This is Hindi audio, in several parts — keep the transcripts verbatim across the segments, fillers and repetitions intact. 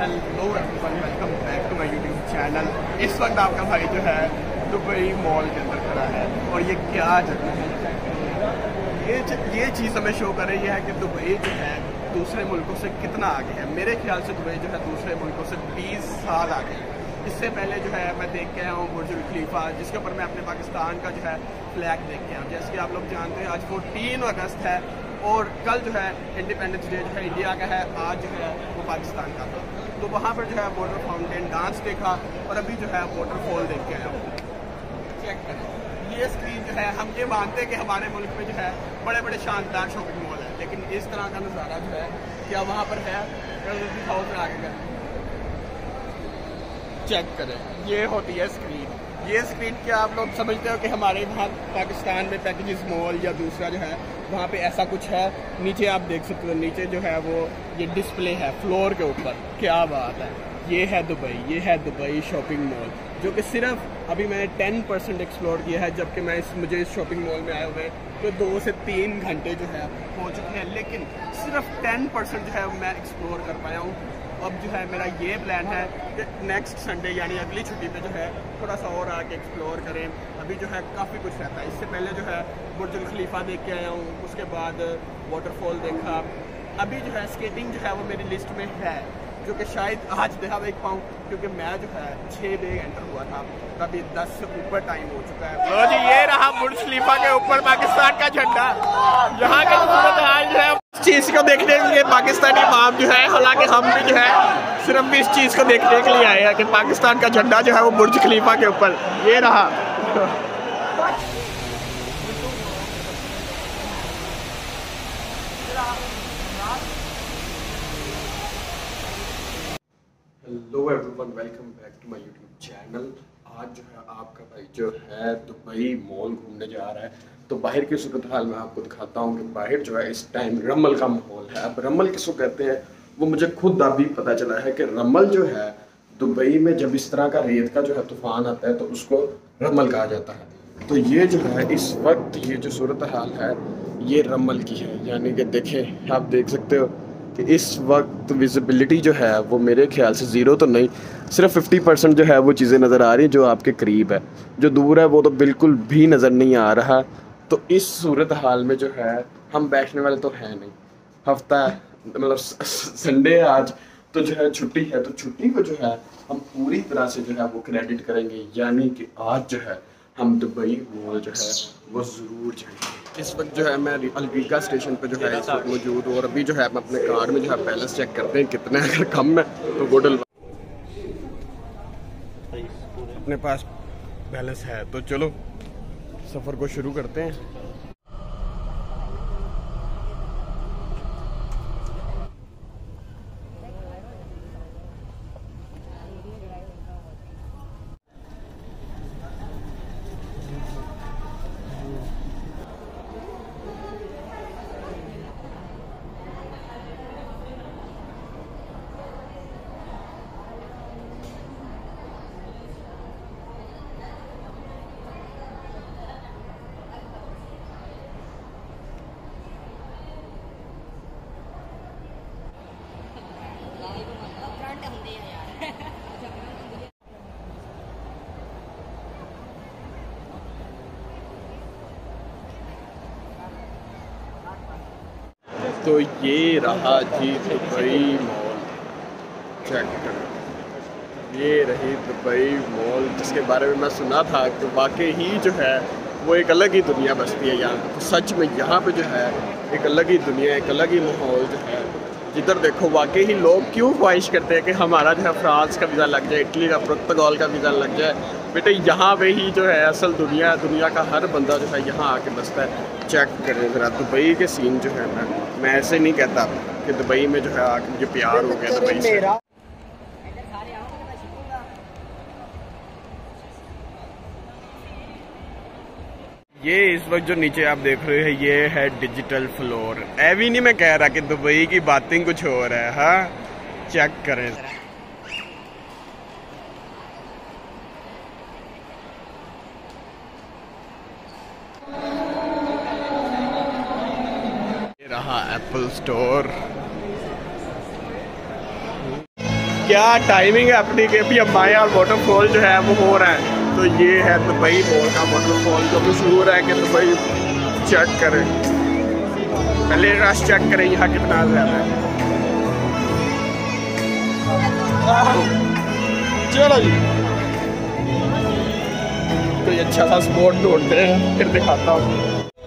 Hello everyone, welcome back to my YouTube channel. इस वक्त आपका भाई जो है दुबई मॉल के अंदर खड़ा है और ये क्या जगह है, ये ये चीज़ हमें शो कर रही है कि दुबई जो है दूसरे मुल्कों से कितना आगे है। मेरे ख्याल से दुबई जो है दूसरे मुल्कों से बीस साल आगे है। इससे पहले जो है मैं देख के आया हूँ बुर्ज खलीफा, जिसके ऊपर मैं अपने पाकिस्तान का जो है फ्लैग देख के आया हूँ। जैसे कि आप लोग जानते हैं आज चौदह अगस्त है और कल जो है इंडिपेंडेंस डे जो है इंडिया का है, आज जो है वो पाकिस्तान का था। तो वहाँ पर जो है वाटर फाउंटेन डांस देखा और अभी जो है वाटरफॉल देख के आया हूँ। चेक करें ये स्क्रीन जो है, हम ये मानते हैं कि हमारे मुल्क में जो है बड़े बड़े शानदार शॉपिंग मॉल है, लेकिन इस तरह का नज़ारा जो है क्या वहाँ पर है? हाउस में आगे चेक करें, ये होती है स्क्रीन। ये स्क्रीन क्या आप लोग समझते हो कि हमारे वहाँ पाकिस्तान में पैकेजेस मॉल या दूसरा जो है वहाँ पे ऐसा कुछ है? नीचे आप देख सकते हो, नीचे जो है वो ये डिस्प्ले है फ्लोर के ऊपर। क्या बात है, ये है दुबई, ये है दुबई शॉपिंग मॉल, जो कि सिर्फ अभी मैंने टेन परसेंट एक्सप्लोर किया है, जबकि मैं इस मुझे इस शॉपिंग मॉल में आए हुए तो दो से तीन घंटे जो है हो चुके हैं, लेकिन सिर्फ टेन परसेंट जो है मैं एक्सप्लोर कर पाया हूँ। अब जो है मेरा ये प्लान है कि नेक्स्ट संडे यानी अगली छुट्टी पे जो है थोड़ा सा और आके एक्सप्लोर करें। अभी जो है काफ़ी कुछ रहता है। इससे पहले जो है बुर्ज खलीफा देख के आया हूँ, उसके बाद वाटरफॉल देखा। अभी जो है स्केटिंग जो है वो मेरी लिस्ट में है, जो कि शायद आज देखा देख पाऊँ, क्योंकि मैं जो है छः बजे एंटर हुआ था, अभी दस से ऊपर टाइम हो चुका है। तो जी ये रहा बुर्ज खलीफा के ऊपर पाकिस्तान का झंडा। यहाँ का सूरत हाल जो है इस चीज़ को देखने के लिए पाकिस्तानी माम जो है, हालांकि हम भी जो है सिर्फ इस चीज़ को देखने के लिए आए हैं कि पाकिस्तान का झंडा जो है वो बुर्ज खलीफा के ऊपर ये रहा। Hello everyone, welcome back to my YouTube channel. आज जो है आपका भाई जो है दुबई मॉल घूमने जा रहा है। तो बाहर की सूरत हाल मैं आपको दिखाता हूँ कि बाहर जो है इस टाइम रमल का माहौल है। अब रमल किसको कहते हैं वो मुझे खुद अभी पता चला है कि रमल जो है दुबई में जब इस तरह का रेत का जो है तूफान आता है तो उसको रमल कहा जाता है। तो ये जो है इस वक्त ये जो सूरत हाल है ये रमल की है, यानी कि देखें आप देख सकते हो कि इस वक्त विजिबिलिटी जो है वो मेरे ख्याल से ज़ीरो तो नहीं, सिर्फ फिफ्टी परसेंट जो है वो चीज़ें नज़र आ रही हैं जो आपके करीब है। जो दूर है वो तो बिल्कुल भी नज़र नहीं आ रहा। तो इस सूरत हाल में जो है हम बैठने वाले तो हैं नहीं। हफ्ता मतलब संडे आज तो जो है छुट्टी है, तो छुट्टी को जो है हम पूरी तरह से जो है वो क्रेडिट करेंगे, यानी कि आज जो है हम दुबई मॉल जो है वो ज़रूर जाएंगे। इस वक्त जो है मैं अलवीका स्टेशन पे जो है इस वक्त मौजूद हूँ और अभी जो है मैं अपने कार्ड में जो है बैलेंस चेक करते हैं कितने, अगर कम है तो वो डलवा, अपने पास बैलेंस है तो चलो सफ़र को शुरू करते हैं। तो ये रहा जी दुबई मॉल, चेक करें, ये रही दुबई मॉल जिसके बारे में मैं सुना था कि वाकई ही जो है वो एक अलग ही दुनिया बसती है यहाँ। तो सच में यहाँ पे जो है एक अलग ही दुनिया, एक अलग ही माहौल जो है। जिधर देखो वाकई ही लोग क्यों ख्वाहिश करते हैं कि हमारा जो है फ्रांस का वीज़ा लग जाए, इटली का, पुर्तगाल का वीज़ा लग जाए। बेटे यहाँ पे ही जो है असल दुनिया, दुनिया का हर बंदा जो है यहाँ आके बसता है। चेक करें ज़रा दुबई के सीन जो है ना, मैं ऐसे नहीं कहता कि दुबई में जो है आके मुझे प्यार हो गया दुबई से। ये इस वक्त जो नीचे आप देख रहे हैं ये है डिजिटल फ्लोर। ऐवी नहीं मैं कह रहा कि दुबई की बातें कुछ और है। हाँ चेक करें, ये रहा एप्पल स्टोर। क्या टाइमिंग है अपनी कि अभी हम आए और वाटरफॉल जो है वो हो रहा है। तो ये है दुबई मॉल का वाटरफॉल जो मशहूर है कि दुबई चेक करें, पहले रश चेक करें यहाँ कितना ज़्यादा है। चलो जी कोई अच्छा सा स्पॉट ढूंढते हैं फिर दिखाता हूँ।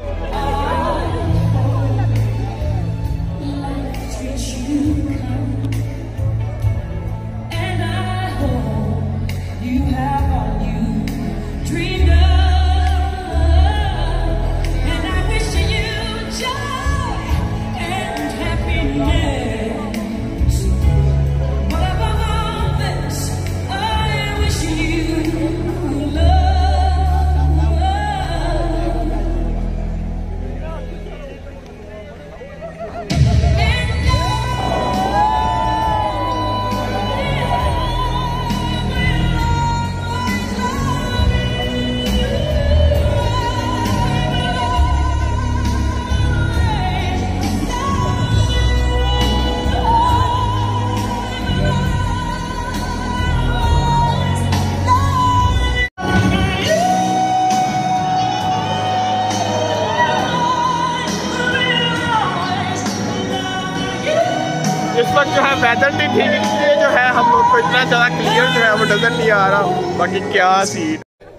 इस वक्त जो है वेदर नहीं ठीक, इसलिए जो है हम लोग को इतना ज़्यादा क्लियर जो है वो नज़र नहीं आ रहा। बाकी क्या सीन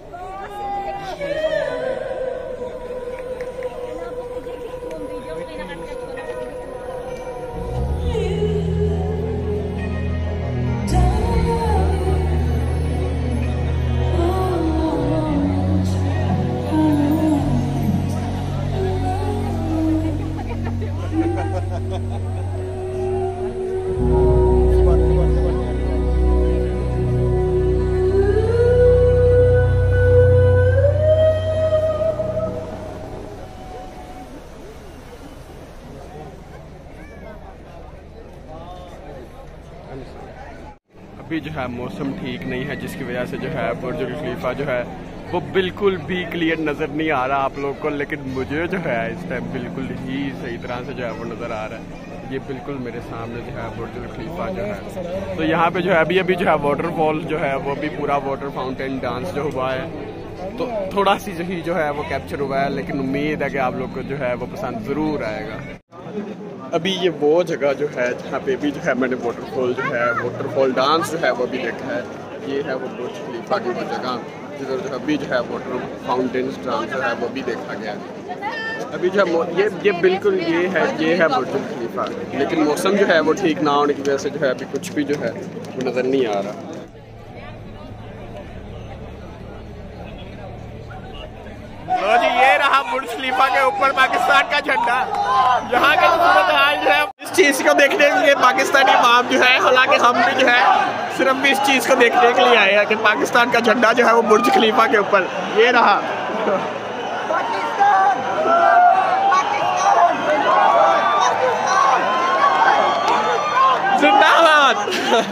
अभी जो है मौसम ठीक नहीं है, जिसकी वजह से जो है बुर्ज खलीफा जो है वो बिल्कुल भी क्लियर नज़र नहीं आ रहा आप लोग को, लेकिन मुझे जो है इस टाइम बिल्कुल ही सही तरह से जो है वो नज़र आ रहा है। ये बिल्कुल मेरे सामने जो है बुर्ज खलीफा जो है, तो यहाँ पे जो है अभी अभी जो है वाटरफॉल जो है वो भी पूरा वाटर फाउंटेन डांस जो हुआ है, तो थोड़ा सी ही जो है वो कैप्चर हुआ है, लेकिन उम्मीद है कि आप लोग को जो है वो पसंद ज़रूर आएगा। अभी ये वो जगह जो है जहाँ पे भी जो है मैंने वाटरफॉल जो है वाटरफॉल डांस जो है वो भी देखा है। ये है वो बुर्ज खलीफा की वो जगह जिधर जो अभी जो है वाटर फाउंटेन डांस जो है वो भी देखा गया है। अभी जो है ये ये बिल्कुल ये है ये है बुर्ज खलीफा, लेकिन मौसम जो है वो ठीक ना होने की वजह से जो है अभी कुछ भी जो है वो नज़र नहीं आ रहा। लो जी ये रहा बुर्ज खलीफा के ऊपर पाकिस्तान का झंडा। यहाँ के सूरत हाल जो है इस चीज़ को देखने के लिए पाकिस्तानी इमाम जो है, हालांकि हम भी जो है सिर्फ भी इस चीज़ को देखने के लिए आए हैं कि पाकिस्तान का झंडा जो है वो बुर्ज खलीफा के ऊपर ये रहा। जिंदाबाद।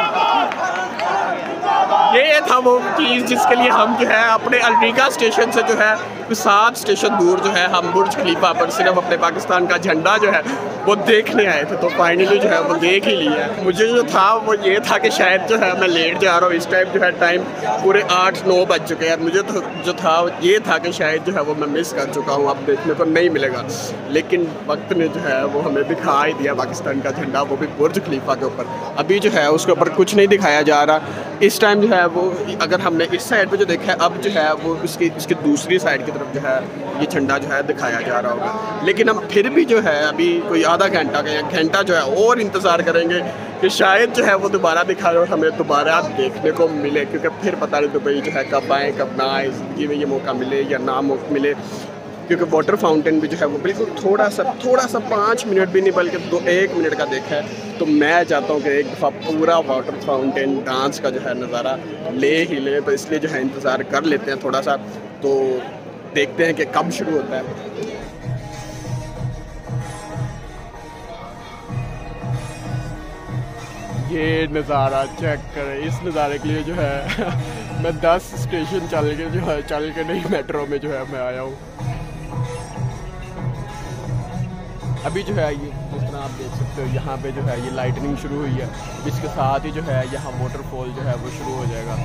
ये था वो चीज़ जिसके लिए हम जो है अपने अल्ट्रिका स्टेशन से जो है सात स्टेशन दूर जो है हम बुर्ज खलीफा पर सिर्फ अपने पाकिस्तान का झंडा जो है वो देखने आए थे। तो फाइनली जो है वो देख ही लिया। मुझे जो था वो ये था कि शायद जो है मैं लेट जा रहा हूँ, इस टाइम जो है टाइम पूरे आठ नौ बज चुके हैं। मुझे तो जो था ये था कि शायद जो है वो मैं मिस कर चुका हूँ, अब देखने को नहीं मिलेगा, लेकिन वक्त ने जो है वो हमें दिखा ही दिया पाकिस्तान का झंडा, वो भी बुर्ज खलीफा के ऊपर। अभी जो है उसके ऊपर कुछ नहीं दिखाया जा रहा इस टाइम जो है वो, अगर हमने इस साइड पे जो देखा है अब जो है वो उसकी इसकी दूसरी साइड की तरफ जो है ये झंडा जो है दिखाया जा रहा होगा। लेकिन हम फिर भी जो है अभी कोई आधा घंटा का या घंटा जो है और इंतज़ार करेंगे कि शायद जो है वो दोबारा दिखाए और हमें दोबारा देखने को मिले, क्योंकि फिर पता नहीं दुबई जो है कब आए कब ना आए, ज़िंदगी में ये मौका मिले या ना मौका मिले। क्योंकि वाटर फाउंटेन भी जो है वो बिल्कुल थोड़ा सा थोड़ा सा पाँच मिनट भी नहीं बल्कि दो एक मिनट का देखा है। तो मैं चाहता हूँ कि एक दफ़ा पूरा वाटर फाउंटेन डांस का जो है नज़ारा ले ही ले, तो इसलिए जो है इंतज़ार कर लेते हैं थोड़ा सा, तो देखते हैं कि कब शुरू होता है। ये नज़ारा चेक करें, इस नज़ारे के लिए जो है मैं दस स्टेशन चल के जो है चल के नहीं मेट्रो में जो है मैं आया हूँ। अभी जो है ये जिस तरह आप देख सकते हो यहाँ पे जो है ये लाइटनिंग शुरू हुई है, इसके साथ ही जो है यहाँ वाटरफॉल जो है वो शुरू हो जाएगा।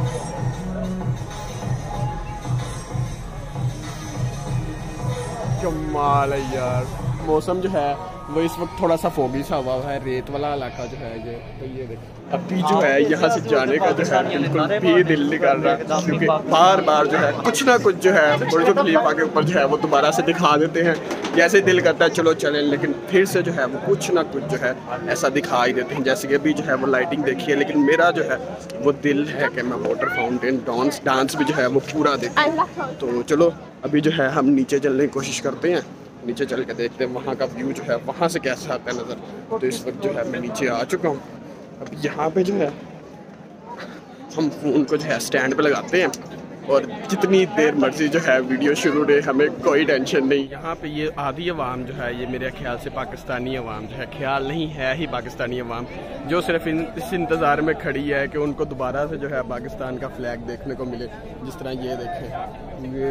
कमाल है यार। मौसम जो है वो इस वक्त थोड़ा सा फोगी सा हुआ है, रेत वाला इलाका जो है ये। तो ये देखो अभी जो है यहाँ से जाने का जो है बिल्कुल भी दिल नहीं कर रहा, क्योंकि बार बार जो है कुछ ना कुछ जो है बुर्ज खलीफा के ऊपर जो है वो दोबारा से दिखा देते हैं। जैसे दिल करता है चलो चलें, लेकिन फिर से जो है वो कुछ ना कुछ जो है ऐसा दिखा ही देते हैं। जैसे कि अभी जो है वो लाइटिंग देखी है, लेकिन मेरा जो है वो दिल है कि मैं वाटर फाउंटेन डांस डांस भी जो है वो पूरा देखूं। तो चलो अभी जो है हम नीचे चलने की कोशिश करते हैं, नीचे चल के देखते हैं वहाँ का व्यू जो है वहाँ से कैसा आता है नज़र। तो इस वक्त जो है मैं नीचे आ चुका हूँ। अब यहाँ पे जो है हम फ़ोन को जो है स्टैंड पे लगाते हैं और जितनी देर मर्जी जो है वीडियो शुरू रहे, हमें कोई टेंशन नहीं। यहाँ पे ये आधी अवाम जो है ये मेरे ख्याल से पाकिस्तानी अवाम जो है, ख्याल नहीं है ही पाकिस्तानी अवाम, जो सिर्फ इन इस इंतज़ार में खड़ी है कि उनको दोबारा से जो है पाकिस्तान का फ्लैग देखने को मिले। जिस तरह ये देखें, ये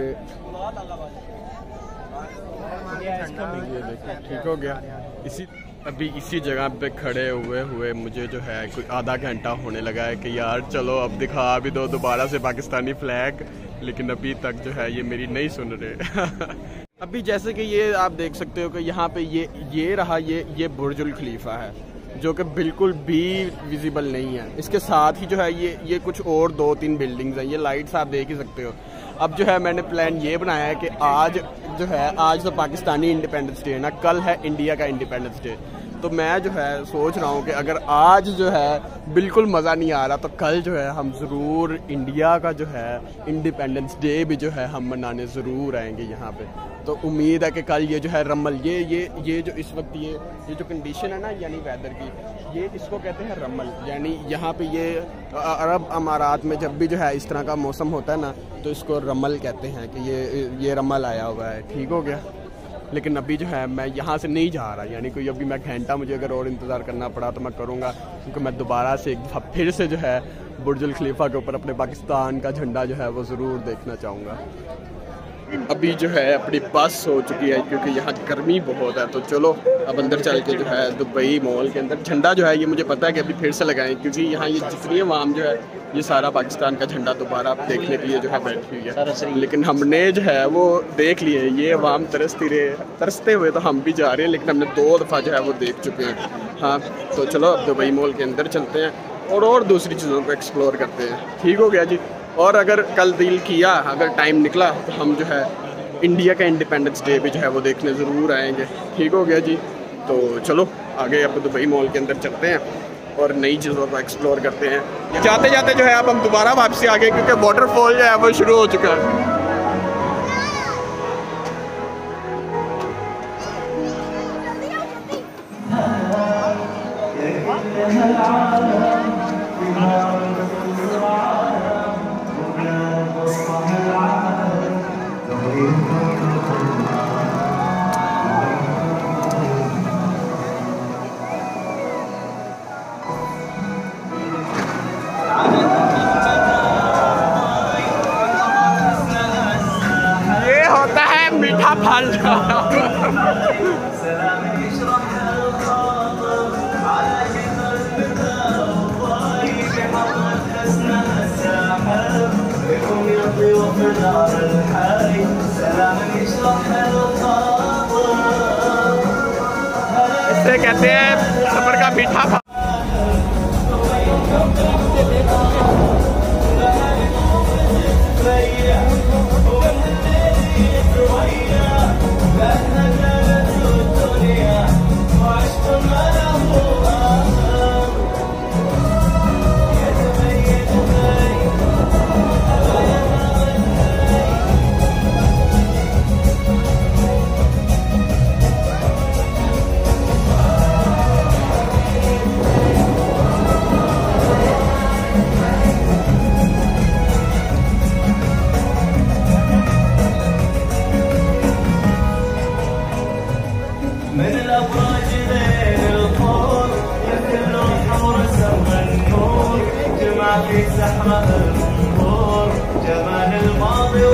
ये देखें ठीक हो गया। इसी अभी इसी जगह पे खड़े हुए हुए मुझे जो है कोई आधा घंटा होने लगा है कि यार चलो अब दिखा भी दो दोबारा से पाकिस्तानी फ्लैग, लेकिन अभी तक जो है ये मेरी नहीं सुन रहे। अभी जैसे कि ये आप देख सकते हो कि यहाँ पे ये ये रहा ये ये बुर्जुल खलीफा है, जो कि बिल्कुल भी विजिबल नहीं है। इसके साथ ही जो है ये ये कुछ और दो तीन बिल्डिंग्स हैं, ये लाइट्स आप देख ही सकते हो। अब जो है मैंने प्लान ये बनाया है कि आज जो है आज तो पाकिस्तानी इंडिपेंडेंस डे है ना, कल है इंडिया का इंडिपेंडेंस डे। तो मैं जो है सोच रहा हूँ कि अगर आज जो है बिल्कुल मज़ा नहीं आ रहा तो कल जो है हम ज़रूर इंडिया का जो है इंडिपेंडेंस डे भी जो है हम मनाने ज़रूर आएंगे यहाँ पे। तो उम्मीद है कि कल ये जो है रमल ये ये ये जो इस वक्त ये ये जो कंडीशन है ना यानी वेदर की, ये इसको कहते हैं रमल। यानी यहाँ पे ये अरब अमारात में जब भी जो है इस तरह का मौसम होता है ना तो इसको रमल कहते हैं कि ये ये रमल आया हुआ है। ठीक हो गया। लेकिन अभी जो है मैं यहाँ से नहीं जा रहा, यानी कोई अभी मैं घंटा मुझे अगर और इंतज़ार करना पड़ा तो मैं करूँगा, क्योंकि मैं दोबारा से एक दफ़ा फिर से जो है बुर्जुल खलीफा के ऊपर अपने पाकिस्तान का झंडा जो है वो ज़रूर देखना चाहूँगा। अभी जो है अपनी बस हो चुकी है क्योंकि यहाँ गर्मी बहुत है। तो चलो अब अंदर चल के जो है दुबई मॉल के अंदर झंडा जो है ये मुझे पता है कि अभी फिर से लगाएं, क्योंकि यहाँ ये जितनी आवाम जो है ये सारा पाकिस्तान का झंडा दोबारा देखने के लिए जो है बैठी हुई है। लेकिन हमने जो है वो देख लिए, ये आवाम तरसती रहे तरसते हुए तो हम भी जा रहे हैं, लेकिन हमने दो दफ़ा जो है वो देख चुके हैं। हाँ तो चलो अब दुबई मॉल के अंदर चलते हैं और और दूसरी चीज़ों को एक्सप्लोर करते हैं। ठीक हो गया जी। और अगर कल दिल किया, अगर टाइम निकला तो हम जो है इंडिया का इंडिपेंडेंस डे भी जो है वो देखने ज़रूर आएंगे। ठीक हो गया जी। तो चलो आगे अब दुबई मॉल के अंदर चलते हैं और नई चीज़ों को एक्सप्लोर करते हैं। जाते जाते जो है अब हम दोबारा वापसी आ गए क्योंकि वाटरफॉल जो है वो शुरू हो चुका है। मीठा फल इसे कहते हैं सफर का मीठा फल।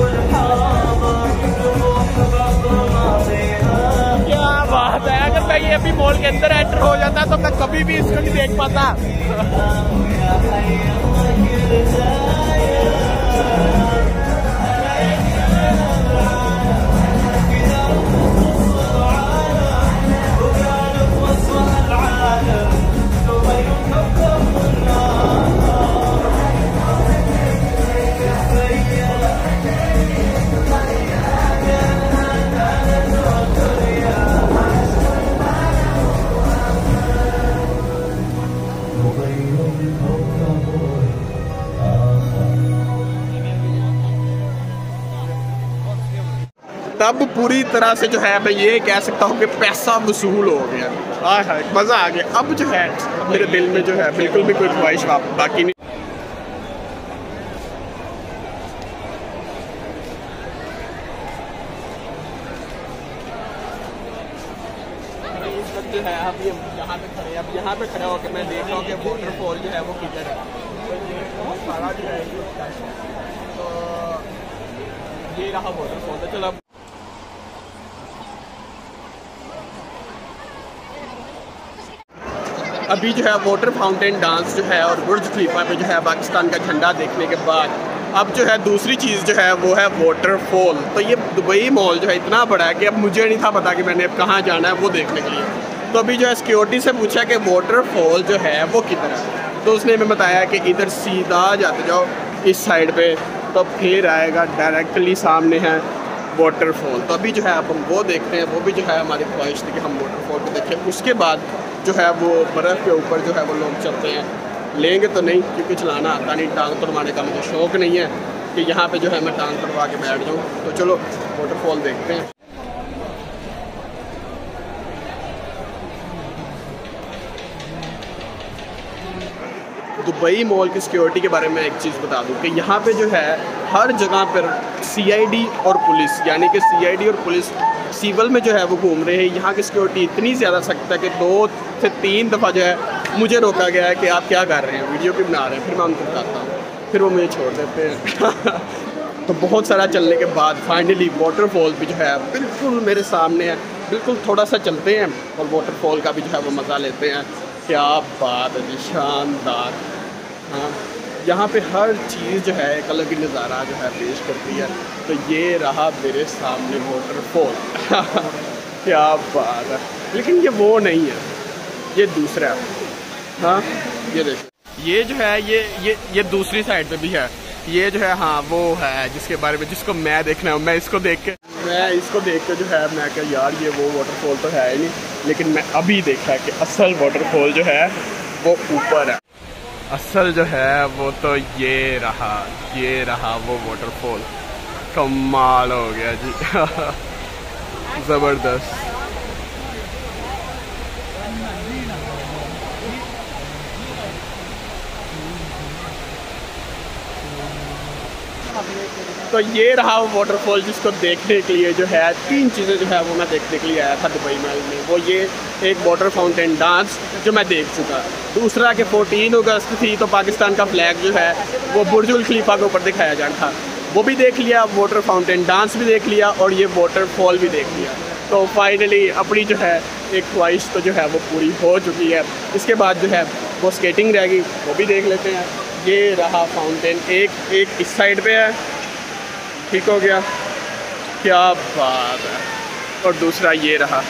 क्या बात है। अगर मैं ये ये अभी मॉल के अंदर एंटर हो जाता तो मैं कभी भी इसको नहीं देख पाता। तब पूरी तरह से जो है मैं ये कह सकता हूँ कि पैसा वसूल हो गया। हाँ हाँ मज़ा आ गया। अब जो है मेरे दिल में जो है बिल्कुल भी कोई ख्वाहिश बाकी नहीं। इस वक्त जो है अब ये यहाँ पे खड़े अब यहाँ पे खड़े होकर मैं देख रहा हूँ कि वाटरफॉल जो है वो किधर है। तो ये बहुत सारा जो है तो ये रहा वाटरफॉल। तो चलो अभी जो है वाटर फाउंटेन डांस जो है और बुर्ज खलीफा पे जो है पाकिस्तान का झंडा देखने के बाद अब जो है दूसरी चीज़ जो है वो है वाटरफॉल। तो ये दुबई मॉल जो है इतना बड़ा है कि अब मुझे नहीं था पता कि मैंने अब कहाँ जाना है वो देखने के लिए। तो अभी जो है सिक्योरिटी से पूछा कि वाटरफॉल जो है वो किधर है, तो उसने हमें बताया कि इधर सीधा जाते जाओ इस साइड पे तो फिर आएगा डायरेक्टली सामने है वाटरफॉल। तो अभी जो है अब हम वो देखते हैं। वो भी जो है हमारी ख्वाहिश थी कि हम वाटरफॉल को देखें। उसके बाद जो है वो बर्फ़ के ऊपर जो है वो लोग चलते हैं। लेंगे तो नहीं क्योंकि चलाना आता नहीं, टांग तुड़वाने का मुझे शौक़ नहीं है कि यहाँ पे जो है मैं टांग तुड़वा के बैठ जाऊँ। तो चलो वाटरफॉल देखते हैं। दुबई मॉल की सिक्योरिटी के बारे में एक चीज़ बता दूं कि यहाँ पे जो है हर जगह पर सीआईडी और पुलिस, यानी कि सीआईडी और पुलिस सिविल में जो है वो घूम रहे हैं। यहाँ की सिक्योरिटी इतनी ज़्यादा सख्त है कि दो से तीन दफ़ा जो है मुझे रोका गया है कि आप क्या कर रहे हैं, वीडियो क्यों बना रहे हैं। फिर मैं उनको बताता हूँ, फिर वो मुझे छोड़ देते हैं। तो बहुत सारा चलने के बाद फाइनली वाटरफॉल भी जो है बिल्कुल मेरे सामने है। बिल्कुल थोड़ा सा चलते हैं और वाटरफॉल का भी जो है वो मज़ा लेते हैं। क्या बात है जी, शानदार। हाँ, यहाँ पे हर चीज़ जो है एक अलग ही नज़ारा जो है पेश करती है। तो ये रहा मेरे सामने वाटरफॉल। क्या बात है, लेकिन ये वो नहीं है, ये दूसरा है। हाँ ये देखो, ये जो है ये ये ये दूसरी साइड पे भी है। ये जो है हाँ वो है जिसके बारे में जिसको मैं देखना है। मैं इसको देख के मैं इसको देख के जो है मैं क्या यार ये वो वाटरफॉल तो है ही नहीं, लेकिन मैं अभी देखा कि असल वाटरफॉल जो है वो ऊपर है। असल जो है वो तो ये रहा, ये रहा वो वाटरफॉल। कमाल हो गया जी। ज़बरदस्त। तो ये रहा वो वाटरफॉल जिसको देखने के लिए जो है तीन चीज़ें जो है वो मैं देखने के लिए आया था दुबई मॉल में। वो ये एक वाटर फाउंटेन डांस जो मैं देख चुका, दूसरा कि चौदह अगस्त थी तो पाकिस्तान का फ्लैग जो है वो बुर्ज खलीफा के ऊपर दिखाया जाना था, वो भी देख लिया, वाटर फाउंटेन डांस भी देख लिया और ये वाटरफॉल भी देख लिया। तो फाइनली अपनी जो है एक ख्वाहिश तो जो है वो पूरी हो चुकी है। इसके बाद जो है वो स्केटिंग रहेगी, वो भी देख लेते हैं। ये रहा फाउंटेन, एक एक इस साइड पे है, ठीक हो गया, क्या बात है। और दूसरा ये रहा।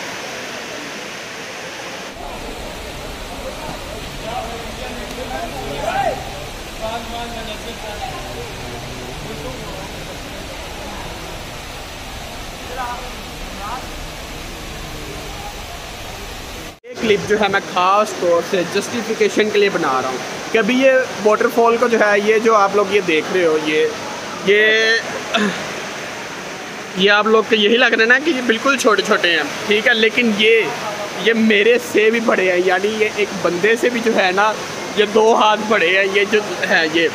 एक क्लिप जो है मैं ख़ास तौर से जस्टिफिकेशन के लिए बना रहा हूँ कि अभी ये वाटरफॉल को जो है ये जो आप लोग ये देख रहे हो ये ये ये आप लोग को यही लग रहा है ना कि ये बिल्कुल छोटे छोटे हैं, ठीक है, लेकिन ये ये मेरे से भी बड़े हैं। यानी ये एक बंदे से भी जो है ना ये दो हाथ बड़े हैं। ये जो है ये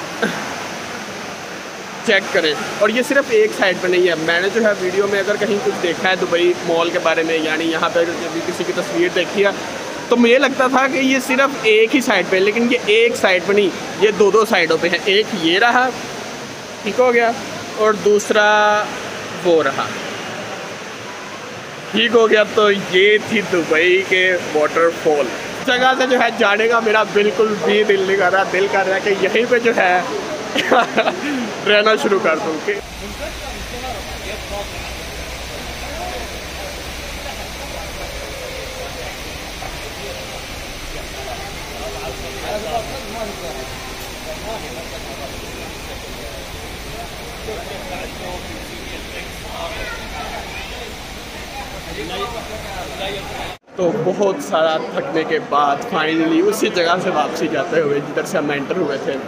चेक करें। और ये सिर्फ एक साइड पे नहीं है। मैंने जो है वीडियो में अगर कहीं कुछ देखा है दुबई मॉल के बारे में, यानी यहाँ पर जब किसी की तस्वीर देखी है तो मुझे लगता था कि ये सिर्फ एक ही साइड पे, लेकिन ये एक साइड पे नहीं, ये दो दो साइडों पे है। एक ये रहा, ठीक हो गया, और दूसरा वो रहा। ठीक हो गया। तो ये थी दुबई के वाटरफॉल। जगह से जो है जाने का मेरा बिल्कुल भी दिल नहीं कर रहा। दिल कर रहा है कि यहीं पे जो है रहना शुरू कर दूँ। तो बहुत सारा थकने के बाद फाइनली उसी जगह से वापसी जाते हुए जिधर से हम एंटर हुए थे।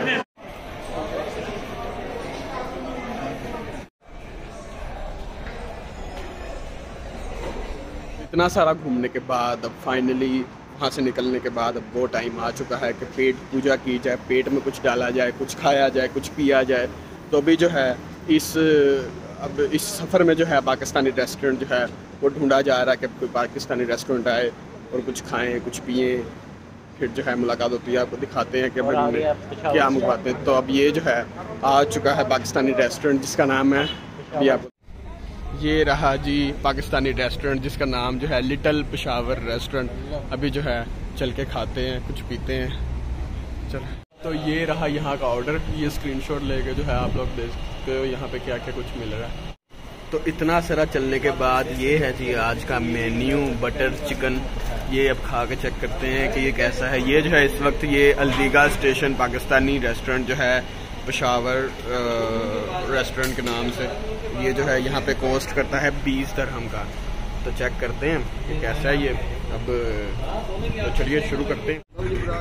इतना सारा घूमने के बाद अब फाइनली वहाँ से निकलने के बाद अब वो टाइम आ चुका है कि पेट पूजा की जाए, पेट में कुछ डाला जाए, कुछ खाया जाए, कुछ पिया जाए। तो अभी जो है इस अब इस सफ़र में जो है पाकिस्तानी रेस्टोरेंट जो है वो ढूंढा जा रहा है कि कोई पाकिस्तानी रेस्टोरेंट आए और कुछ खाएं, कुछ पिएं। फिर जो है मुलाकात होती है, आपको दिखाते हैं कि भाई क्या मंगवाते हैं। तो अब ये जो है आ चुका है पाकिस्तानी रेस्टोरेंट जिसका नाम है, ये आपको ये रहा जी पाकिस्तानी रेस्टोरेंट जिसका नाम जो है लिटिल पेशावर रेस्टोरेंट। अभी जो है चल के खाते हैं, कुछ पीते हैं। चलो, तो ये रहा यहाँ का ऑर्डर। ये स्क्रीनशॉट लेके जो है आप लोग देख सकते हो यहाँ पे क्या क्या कुछ मिल रहा है। तो इतना सारा चलने के बाद ये है जी आज का मेन्यू, बटर चिकन। ये अब खा के चेक करते हैं कि ये कैसा है। ये जो है इस वक्त ये अलदीगा स्टेशन पाकिस्तानी रेस्टोरेंट जो है पेशावर रेस्टोरेंट के नाम से, ये जो है यहाँ पे कॉस्ट करता है बीस दरहम का। तो चेक करते हैं कि कैसा है ये। अब तो चलिए शुरू करते हैं।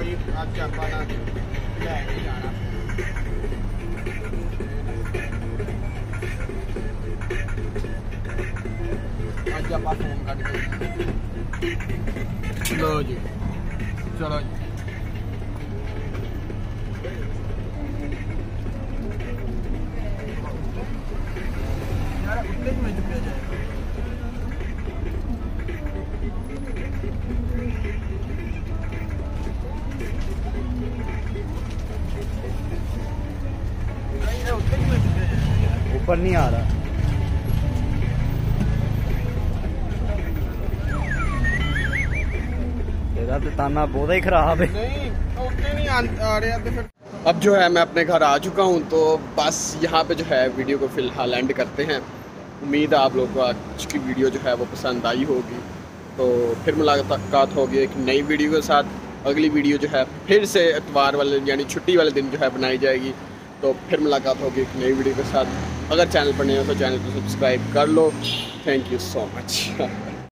चलो जी, चलो जी। ऊपर नहीं आ रहा। तेरा तो ताना बहुत ही खराब है। नहीं, उतने नहीं आ रहे हैं। फिर अब जो है मैं अपने घर आ चुका हूँ। तो बस यहाँ पे जो है वीडियो को फिलहाल एंड करते हैं। उम्मीद है आप लोगों को आज की वीडियो जो है वो पसंद आई होगी। तो फिर मुलाकात होगी एक नई वीडियो के साथ। अगली वीडियो जो है फिर से इतवार वाले यानी छुट्टी वाले दिन जो है बनाई जाएगी। तो फिर मुलाकात होगी एक नई वीडियो के साथ। अगर चैनल पर नहीं हो तो चैनल को सब्सक्राइब कर लो। Thank you so much.